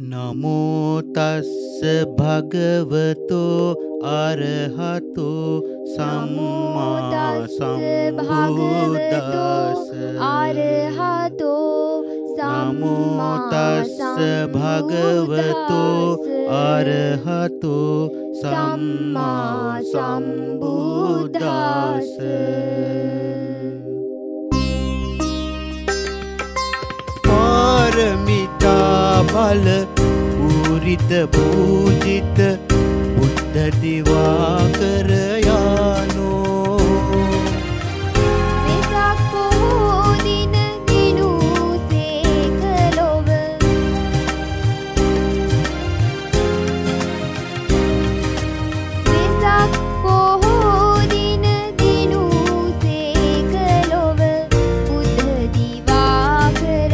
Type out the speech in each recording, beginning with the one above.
නමෝ තස්ස භගවතෝ අරහතෝ සම්මා සම්බුද්දස්ස නමෝ තස්ස භගවතෝ අරහතෝ සම්මා සම්බුද්දස්ස පාරමිතා බල පූරිත පූජිත බුද්ධ දිවාකර යානෝ වෙසක් පොහෝ දින දිනුසේක ලොව වෙසක් පොහෝ දින දිනුසේක ලොව බුද්ධ දිවාකර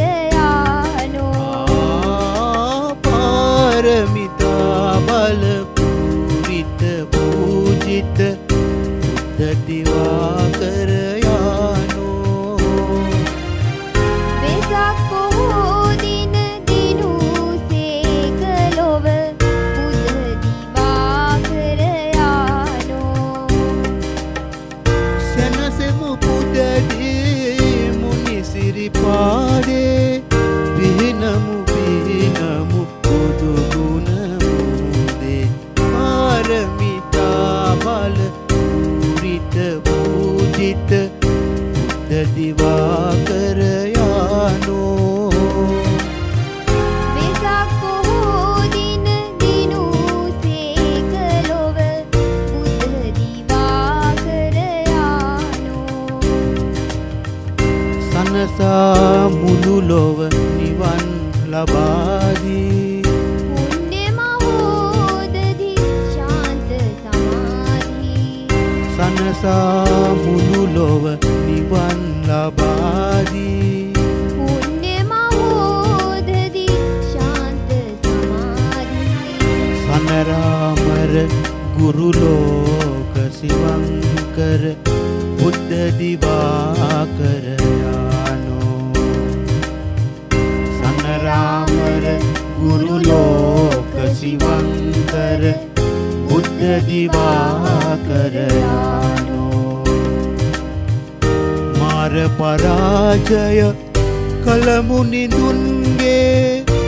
පාරමිතා බල පූරිත පූජිත බුද්ධ දිවාකර යානෝ වෙසක් පොහෝ දින දිනුසේක ලොව බුද්ධ දිවාකර යානෝ සැනසෙමු පුදදී මුනි සිරිපාඩේ පිහිනමු බුදු ගුණ මුදේ පාරමිතා බල පූරිත පූජිත බුද්ධ දිවාකර යානෝ වෙසක් පොහෝ දින දිනුසේක ලොව බුද්ධ දිවාකර යානෝ සනසා මුළු ලොව නිවන් ලබාදී පුණ්‍ය මහෝදධි ශාන්ත සමාධි සනසා මුළු ලොව නිවන් ලබාදී පුණ්‍ය මහෝදධි ශාන්ත සමාධි සනරාමර ගුරු ලෝක සිවංකර බුද්ධ දිවාකර යානෝ සනරාමර ගුරු ලෝක සිවංකර බුද්ධ දිවාකර යානෝ මාර පරාජය කලමු නිදුන්ගේ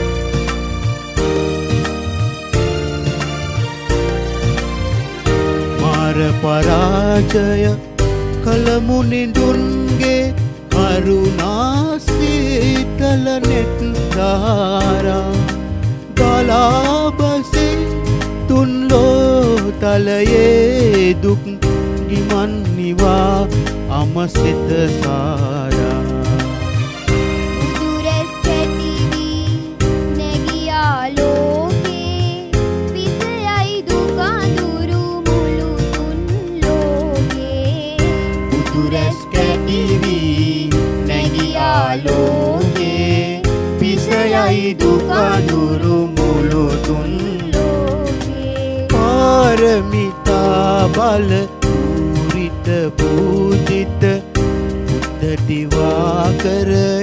මාර පරාජය කලමු නිදුන්ගේ කරුණාසීතල නෙත් ධාරා ගලාබසේ තුන්ලෝ තලයේ දුක් ගිමන් නිවා අමසිත සාරා උදුරැස් කැටිවි නැගියා ලෝකේ විසයයි දුක අඳුරු මුළු තුන් ලෝකේ උදුරැස් කැටිවි නැගියා ලෝකේ පිසයයි දුක අඳුරු මුළු තුන් ලෝකේ පාරමිතා බල පූරිත පූජිත බුද්ධ දිවාකර